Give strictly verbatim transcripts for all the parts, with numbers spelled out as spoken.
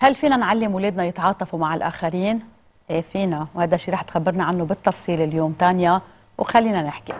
هل فينا نعلم اولادنا يتعاطفوا مع الاخرين؟ ايه فينا، وهذا الشيء رح تخبرنا عنه بالتفصيل اليوم تانيا، وخلينا نحكي.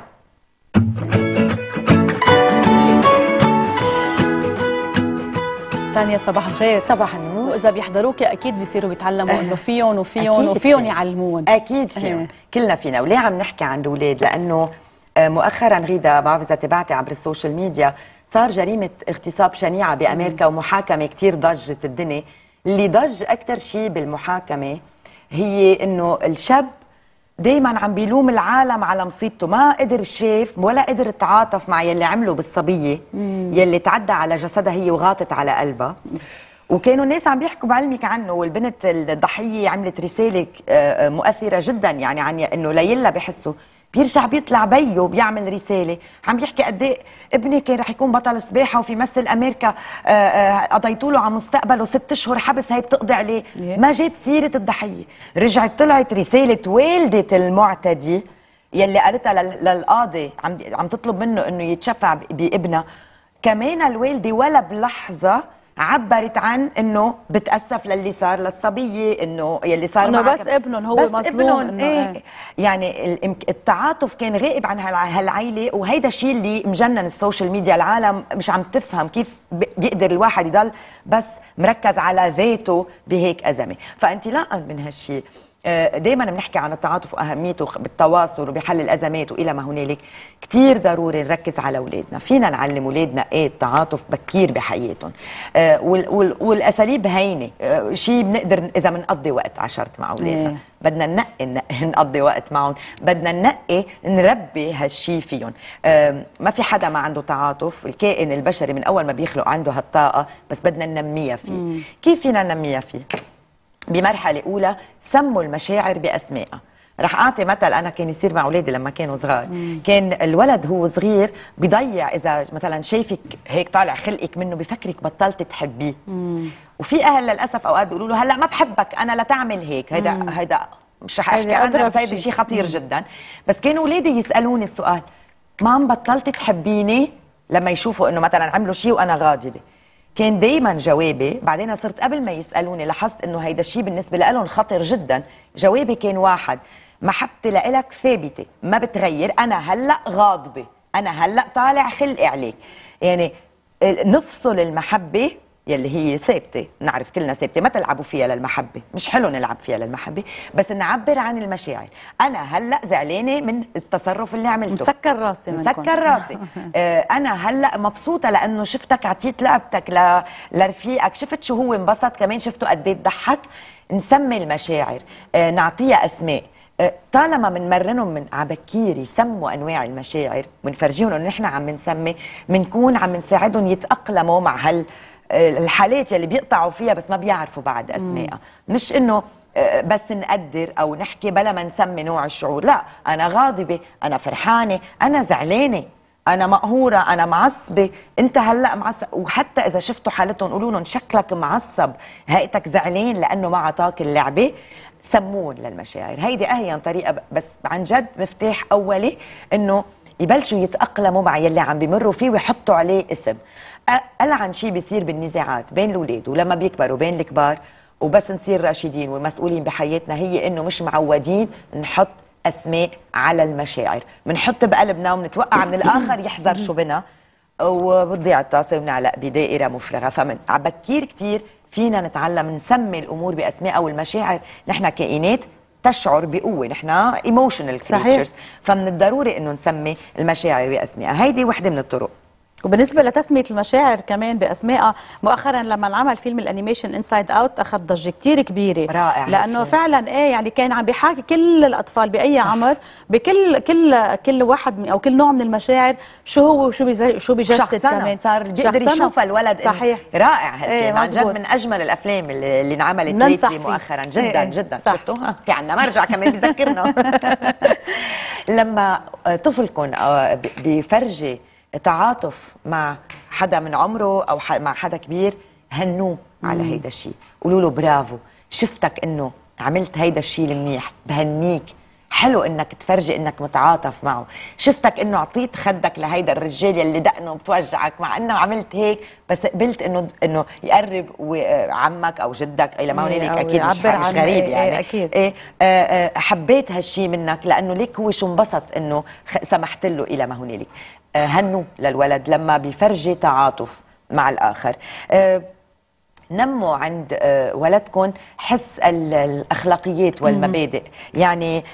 تانيا صباح الخير. صباح النور. واذا بيحضروك اكيد بيصيروا بيتعلموا انه فيهم وفيهم وفيهم يعلمون. اكيد فيهم، كلنا فينا. وليه عم نحكي عن الاولاد؟ لانه مؤخرا غيدا، بعرف اذا تبعتي عبر السوشيال ميديا، صار جريمه اغتصاب شنيعه بامريكا ومحاكمه كثير ضجت الدنيا. اللي ضج اكثر شيء بالمحاكمه هي انه الشاب دايما عم بيلوم العالم على مصيبته، ما قدر شاف ولا قدر تعاطف مع يلي عمله بالصبيه يلي تعدى على جسدها هي وغاطت على قلبها. وكانوا الناس عم بيحكوا بعلمك عنه، والبنت الضحيه عملت رساله مؤثره جدا يعني عن انه ليلا بحسه بيرجع بيطلع بيه بيعمل رساله عم بيحكي قد ايه ابني كان رح يكون بطل سباحه وفي مثل امريكا، قضيتوا له على مستقبله ست اشهر حبس هي بتقضي عليه. ما جاب سيره الضحيه، رجعت طلعت رساله والده المعتدي يلي قالتها للقاضي عم عم تطلب منه انه يتشفع بابنها. كمان الوالده ولا بلحظه عبرت عن انه بتاسف للي صار للصبيه، انه يلي صار انه بس ابنهم هو مظلوم. انه ايه يعني التعاطف كان غائب عن هالعائله، وهيدا الشيء اللي مجنن السوشيال ميديا. العالم مش عم تفهم كيف بيقدر الواحد يضل بس مركز على ذاته بهيك ازمه. فانطلاقا من هالشيء دائما بنحكي عن التعاطف واهميته بالتواصل وبحل الازمات والى ما هنالك. كثير ضروري نركز على اولادنا، فينا نعلم اولادنا ايه التعاطف بكير بحياتهم. آه والاساليب هينه، آه شيء بنقدر اذا بنقضي وقت عشرت مع اولادنا، إيه. بدنا ننقي نقضي وقت معهم، بدنا ننقي نربي هالشيء فيهم. آه ما في حدا ما عنده تعاطف، الكائن البشري من اول ما بيخلق عنده هالطاقه، بس بدنا ننميها فيه. مم. كيف فينا ننميها فيه؟ بمرحلة أولى سموا المشاعر بأسمائها. رح أعطي مثل أنا كان يصير مع أولادي لما كانوا صغار. مم. كان الولد هو صغير بيضيع، إذا مثلا شايفك هيك طالع خلقك منه بفكرك بطلت تحبيه. مم. وفي أهل للأسف أوقات بيقولوا له هلا ما بحبك أنا لتعمل هيك. هيدا هيدا مش رح أحكي عنه بس هيدا شيء خطير. مم. جدا. بس كانوا أولادي يسألوني السؤال مام بطلت تحبيني لما يشوفوا إنه مثلا عملوا شيء وأنا غاضبة. كان دايما جوابي، بعدين صرت قبل ما يسالوني لاحظت انه هيدا الشيء بالنسبه لهم خطر جدا. جوابي كان واحد: محبتي لإلك ثابته ما بتغير، انا هلا غاضبه، انا هلا طالع خلقي عليك. يعني نفصل المحبه يلي هي ثابته، نعرف كلنا ثابته، ما تلعبوا فيها للمحبه، مش حلو نلعب فيها للمحبه، بس نعبر عن المشاعر. انا هلا زعلانه من التصرف اللي عملته، مسكر راسي مسكر راسي. آه انا هلا مبسوطه لانه شفتك عطيت لعبتك ل... لرفيقك، شفت شو هو انبسط، كمان شفته قد ايه ضحك. نسمي المشاعر، آه نعطيها اسماء. طالما بنمرنهم من عبكير يسموا انواع المشاعر ونفرجيهم انه نحن عم نسمي، بنكون عم نساعدهم يتاقلموا مع هال الحالات يلي بيقطعوا فيها بس ما بيعرفوا بعد اسمائها. مش انه بس نقدر او نحكي بلا ما نسمي نوع الشعور. لا، انا غاضبه، انا فرحانه، انا زعلانه، انا مقهوره، انا معصبه، انت هلا معصب. وحتى اذا شفتوا حالتهم قولوا لهم شكلك معصب، هيئتك زعلان لانه ما عطاك اللعبه. سمون للمشاعر، هيدي اهين طريقه، بس عن جد مفتاح اولي انه يبلشوا يتاقلموا مع يلي عم بيمروا فيه ويحطوا عليه اسم. ألعن شيء بيصير بالنزاعات بين الاولاد ولما بيكبروا بين الكبار وبس نصير راشدين والمسؤولين بحياتنا، هي انه مش معودين نحط اسماء على المشاعر، بنحط بقلبنا وبنتوقع من الاخر يحذر شو بنا، وبتضيع الطاسه وبنعلق بدائره مفرغه. فمن عبكير كثير فينا نتعلم نسمي الامور باسمائها، والمشاعر نحن كائنات تشعر بقوه، نحن ايموشنال كريتشرز، فمن الضروري انه نسمي المشاعر باسمائها. هيدي وحده من الطرق. وبالنسبه لتسميه المشاعر كمان باسمائها، مؤخرا لما انعمل فيلم الانيميشن انسايد اوت اخذ ضجه كثير كبيره، رائع، لانه فعلا ايه يعني كان عم بيحاكي كل الاطفال باي عمر بكل كل كل واحد من او كل نوع من المشاعر شو هو وشو بيزي شو بيجسد كمان، صار بيقدر يشوف الولد. صحيح، رائع هالفيلم. ايه عن جد من اجمل الافلام اللي, اللي انعملت مؤخرا جدا. ايه جدا شفتوا في عندنا مرجع كمان بيذكرنا. لما طفلكم بيفرجي تعاطف مع حدا من عمره او مع حدا كبير، هنوه على هيدا الشيء، قولوا له برافو، شفتك انه عملت هيدا الشيء المنيح، بهنيك، حلو انك تفرجي انك متعاطف معه. شفتك انه اعطيت خدك لهيدا الرجال يلي دقنه بتوجعك، مع انه عملت هيك بس قبلت انه انه يقرب عمك او جدك الى ما هنالك، اكيد مش, مش غريب يعني. ايه اكيد إيه آه حبيت هالشي منك لانه ليك هو شو انبسط انه سمحت له الى ما هنالك. آه هنوا للولد لما بيفرجي تعاطف مع الاخر. آه نموا عند ولدكم حس الاخلاقيات والمبادئ. يعني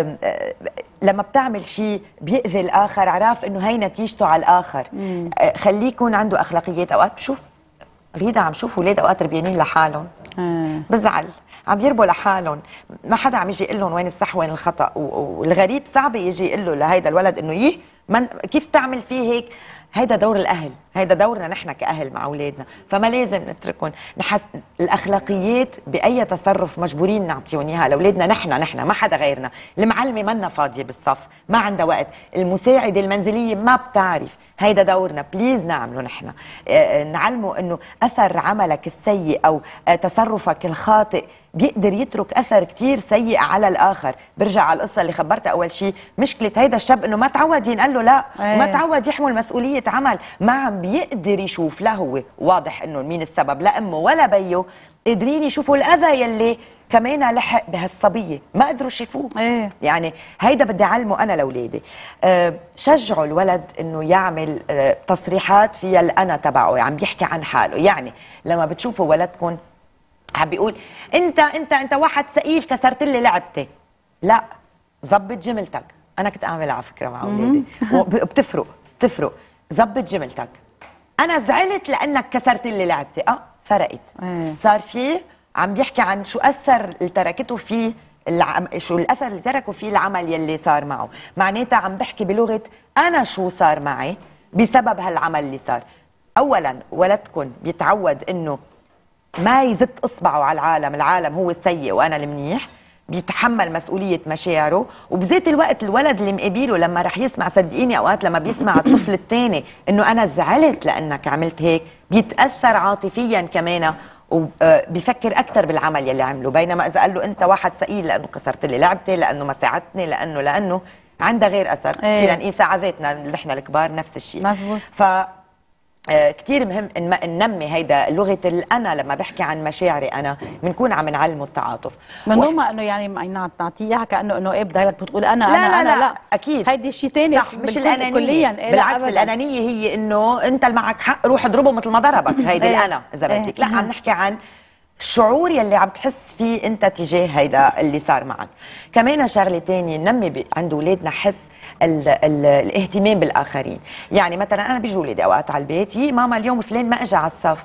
لما بتعمل شيء بيأذي الاخر عرف انه هي نتيجته على الاخر. خليه يكون عنده اخلاقيات. اوقات بشوف غيدا عم شوف اولاد اوقات ربيانين لحالهم بزعل، عم يربوا لحالهم، ما حدا عم يجي يقول لهم وين الصح وين الخطا. والغريب صعب يجي يقول له لهيدا الولد انه يه من كيف تعمل فيه هيك. هيدا دور الاهل، هيدا دورنا نحن كاهل مع اولادنا، فما لازم نتركهم. نحس الاخلاقيات باي تصرف مجبورين نعطيهم اياها لاولادنا نحن نحن ما حدا غيرنا. المعلمه منا فاضيه بالصف، ما عندها وقت، المساعده المنزليه ما بتعرف، هيدا دورنا بليز نعمله نحن. آه نعلمه انه اثر عملك السيء او آه تصرفك الخاطئ بيقدر يترك اثر كثير سيء على الاخر. برجع على القصه اللي خبرتها اول شيء، مشكله هيدا الشاب انه ما تعود ينقال له لا، أيه. وما تعود يحمل مسؤوليه عمل، ما عم بيقدر يشوف. لا هو واضح انه مين السبب، لا امه ولا بيه قادرين يشوفوا الاذى يلي كمان لحق بهالصبيه ما قدروا يشوفوه. أيه. يعني هيدا بدي اعلمه انا لاولادي. أه شجعوا الولد انه يعمل أه تصريحات فيها الانا تبعه، عم بيحكي عن حاله. يعني لما بتشوفوا ولدكم عم بيقول انت انت انت واحد ثقيل كسرت لي لعبتي، لا ظبط جملتك. انا كنت اعملها على فكره مع اولادي وبتفرق بتفرق. ظبط جملتك، انا زعلت لانك كسرت لي لعبتي. اه فرقت. أيه. صار في عم بيحكي عن شو اثر اللي تركته فيه العم... شو الاثر اللي تركه فيه العمل يلي صار معه. معناتها عم بحكي بلغه انا شو صار معي بسبب هالعمل اللي صار. اولا ولدكم بيتعود انه ما يزت اصبعه على العالم، العالم هو السيء وانا المنيح، بيتحمل مسؤوليه مشاعره. وبذات الوقت الولد اللي مقابله لما رح يسمع، صدقيني اوقات لما بيسمع الطفل الثاني انه انا زعلت لانك عملت هيك، بيتاثر عاطفيا كمان وبيفكر اكثر بالعمل يلي عمله. بينما اذا قال له انت واحد ثقيل لانه كسرت لي لعبتي، لانه ما ساعدتني، لانه لانه عندها غير اثر. ايه. فينا نقيس عاداتنا نحن الكبار نفس الشيء. مزبوط. ف آه كتير مهم إن ننمي هيدا لغة الأنا. لما بحكي عن مشاعري أنا بنكون عم نعلمه التعاطف من دون ما إنه يعني نعطيه إياها كأنه إنه إيه بدك بتقول أنا لا أنا لا أنا لا, لا. أكيد هيدي شيء ثاني صح، مش الأنانية كليا. إيه بالعكس الأنانية هي إنه أنت اللي معك حق روح اضربه مثل ما ضربك. هيدي ايه. الأنا إذا ايه. بدك. لا عم نحكي عن الشعور يلي عم تحس فيه انت تجاه هيدا اللي صار معك. كمان شغله ثانيه ننمي عند اولادنا حس ال ال الاهتمام بالاخرين. يعني مثلا انا بيجوا اولادي اوقات على البيت، يي ماما اليوم فلان ما اجى على الصف.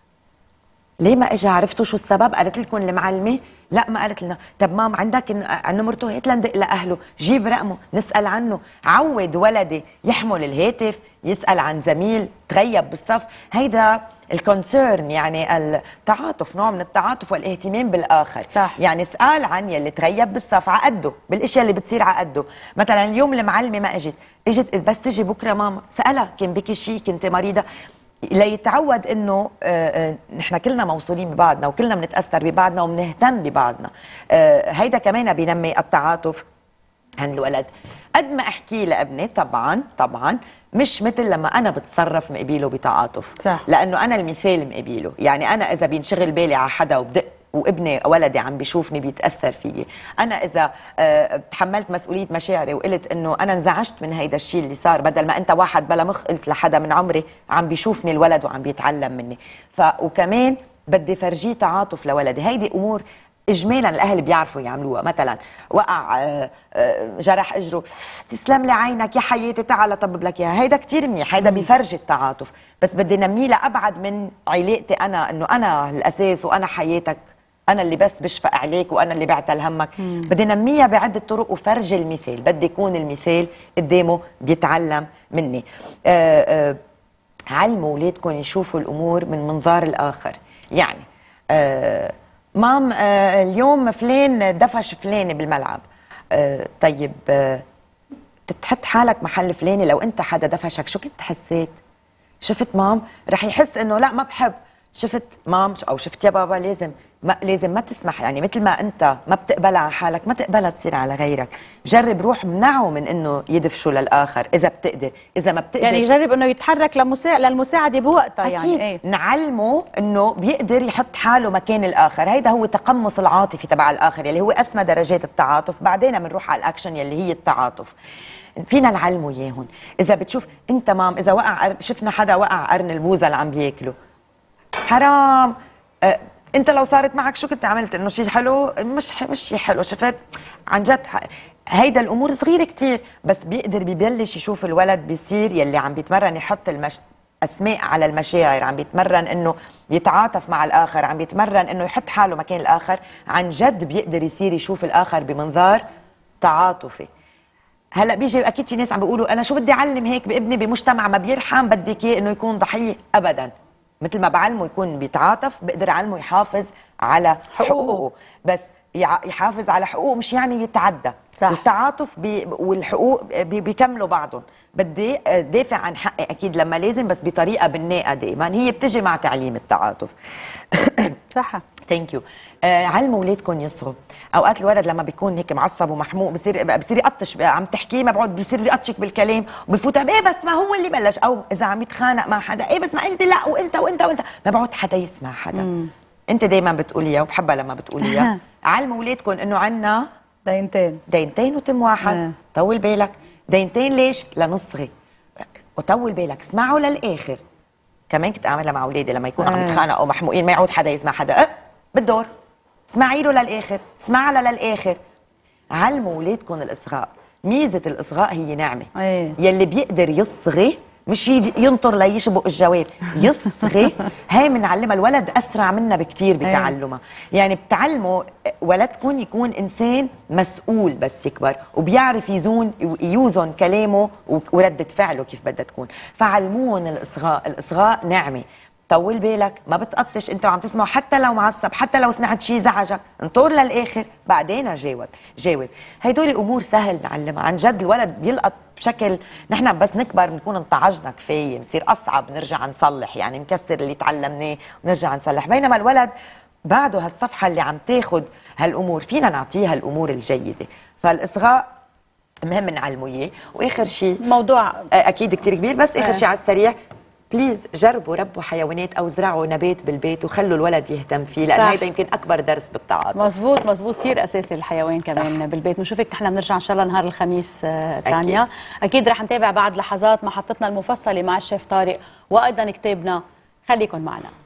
ليه ما اجى؟ عرفتوا شو السبب؟ قالت لكم المعلمه؟ لا ما قالت لنا. طب مام عندك نمرته؟ هات لندق لاهله، جيب رقمه نسال عنه. عود ولدي يحمل الهاتف، يسال عن زميل تغيب بالصف. هيدا الكونسيرن، يعني التعاطف، نوع من التعاطف والاهتمام بالاخر. صح. يعني اسال عن يلي تغيب بالصف عقده بالاشياء اللي بتصير عقده. مثلا اليوم المعلمه ما اجت، اجت بس تجي بكره ماما، سالها كان بكي شيء، كنت مريضه، ليتعود انه آه آه نحن كلنا موصولين ببعضنا وكلنا بنتاثر ببعضنا وبنهتم ببعضنا. آه هيدا كمان بينمي التعاطف عند الولد. قد ما احكي لابني طبعا طبعا مش مثل لما انا بتصرف مقبيله بتعاطف. صح. لانه انا المثال مقبيله. يعني انا اذا بينشغل بالي على حدا وبدق وابني ولدي عم بيشوفني بيتاثر فيي، انا اذا أه تحملت مسؤوليه مشاعري وقلت انه انا انزعجت من هيدا الشيء اللي صار، بدل ما انت واحد بلا مخ قلت لحدا من عمري، عم بيشوفني الولد وعم بيتعلم مني. ف وكمان بدي فرجيه تعاطف لولدي. هيدي امور اجمالا الاهل بيعرفوا يعملوها. مثلا وقع أه أه جرح اجره، تسلم لي عينك يا حياتي تعال طبب لك اياها. هيدا كثير منيح، هيدا بفرجي التعاطف. بس بدي نميه لابعد من علاقتي انا، انه انا الاساس وانا حياتك، أنا اللي بس بشفق عليك وأنا اللي بعتل همك. مم. بدي نميها بعدة طرق وفرج المثال. بدي يكون المثال قدامه بيتعلم مني. آآ آآ علموا أولادكم يشوفوا الأمور من منظار الآخر. يعني مام اليوم فلان دفش فلانة بالملعب، طيب بتحط حالك محل فلانة، لو أنت حدا دفشك شو كنت حسيت؟ شفت مام؟ رح يحس إنه لا ما بحب. شفت مام او شفت يا بابا لازم ما لازم ما تسمح، يعني مثل ما انت ما بتقبلها على حالك ما تقبلها تصير على غيرك. جرب روح منعه من انه يدفشوا للاخر اذا بتقدر، اذا ما بتقدر يعني يجرب انه يتحرك لمسا... للمساعده بوقتها. أكيد. يعني ايه، نعلمه انه بيقدر يحط حاله مكان الاخر. هيدا هو تقمص العاطفي تبع الاخر يلي هو اسمى درجات التعاطف. بعدين بنروح على الاكشن يلي هي التعاطف. فينا نعلمه اياهم. اذا بتشوف انت مام اذا وقع قر... شفنا حدا وقع قرن البوزه اللي عم بياكله، حرام. أه انت لو صارت معك شو كنت عملت؟ انه شيء حلو؟ مش ح... مش شيء حلو. شفت عن جد ح... هيدا الامور صغيره كتير، بس بيقدر ببلش يشوف الولد بيصير يلي عم بيتمرن يحط المش... اسماء على المشاعر، عم بيتمرن انه يتعاطف مع الاخر، عم بيتمرن انه يحط حاله مكان الاخر. عن جد بيقدر يصير يشوف الاخر بمنظار تعاطفي. هلا بيجي اكيد في ناس عم بيقولوا انا شو بدي اعلم هيك بابني بمجتمع ما بيرحم، بدك اياه انه يكون ضحيه. ابدا، مثل ما بعلمه يكون بيتعاطف بقدر اعلمه يحافظ على حقوقه, حقوقه. بس يحافظ على حقوقه مش يعني يتعدى. صح. التعاطف بي والحقوق بي بيكملوا بعضهم. بدي دافع عن حقي اكيد لما لازم، بس بطريقه بناءه دائما. هي بتجي مع تعليم التعاطف. صح. ثانك يو. آه علموا اولادكم يصغوا. اوقات الولد لما بيكون هيك معصب ومحموق بصير بصير يقطش، عم تحكيه ما بقعد بصير يقطشك بالكلام وبفوت ايه بس ما هو اللي بلش، او اذا عم يتخانق مع حدا ايه بس ما انت لا وانت وانت وانت ما بقعد حدا يسمع حدا. مم. انت دايما بتقوليها وبحبها لما بتقوليها. علموا اولادكم انه عنا دينتين دينتين وتم واحد. مم. طول بالك. دينتين ليش؟ لنصغي. وطول بالك اسمعوا للاخر. كمان كنت اعملها مع اولادي لما يكونوا عم يتخانقوا او محموقين ما يعود حدا يسمع حدا. أه بالدور اسمعي له للاخر، اسمع لها للاخر. علموا اولادكم الاصغاء. ميزه الاصغاء هي نعمه. أيه. يلي بيقدر يصغي مش ينطر ليشبق الجواب، يصغي. هي بنعلمها. الولد اسرع منا بكثير بتعلمها. أيه. يعني بتعلموا ولدكم يكون انسان مسؤول بس يكبر وبيعرف يزون يوزن كلامه ورده فعله كيف بدها تكون. فعلموهم الاصغاء. الاصغاء نعمه. طول بالك، ما بتقطش انت وعم تسمع، حتى لو معصب، حتى لو سمعت شيء زعجك، انطر للاخر بعدين جاوب. جاوب. هدول امور سهل نعلمها. عن جد الولد بيلقط بشكل، نحن بس نكبر بنكون انطعجنا كفايه، بصير اصعب نرجع نصلح، يعني نكسر اللي تعلمناه ونرجع نصلح. بينما الولد بعده هالصفحه اللي عم تاخذ هالامور، فينا نعطيها الامور الجيده. فالاصغاء مهم نعلمه اياه. واخر شيء موضوع اكيد كثير كبير، بس اخر شيء على السريع، بليز جربوا ربوا حيوانات او زرعوا نبات بالبيت وخلوا الولد يهتم فيه، لان هيدا يمكن اكبر درس بالتعاطف. مزبوط مزبوط، كثير اساسي الحيوان كمان. صح. بالبيت. بنشوفك نحن بنرجع ان شاء الله نهار الخميس آه تانيا. اكيد, أكيد رح نتابع بعد لحظات محطتنا المفصله مع الشيف طارق وايضا كتابنا. خليكن معنا.